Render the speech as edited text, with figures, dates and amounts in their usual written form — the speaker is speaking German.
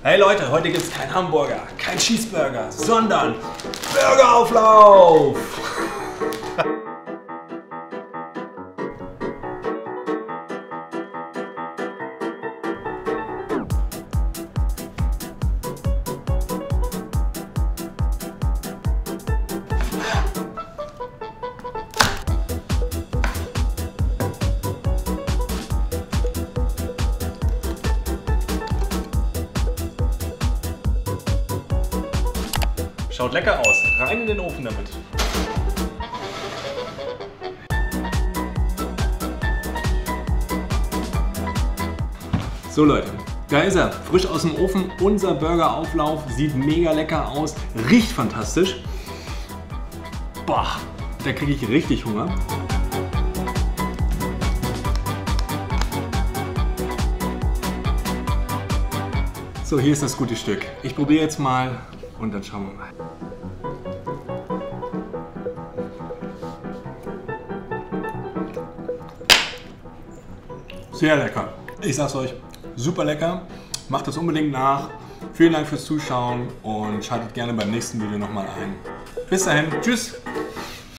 Hey Leute, heute gibt es keinen Hamburger, kein Cheeseburger, sondern Burgerauflauf! Schaut lecker aus. Rein in den Ofen damit. So Leute, da ist er. Frisch aus dem Ofen. Unser Burgerauflauf sieht mega lecker aus. Riecht fantastisch. Boah, da kriege ich richtig Hunger. So, hier ist das gute Stück. Ich probiere jetzt mal. Und dann schauen wir mal. Sehr lecker. Ich sag's euch, super lecker. Macht das unbedingt nach. Vielen Dank fürs Zuschauen und schaltet gerne beim nächsten Video nochmal ein. Bis dahin, tschüss!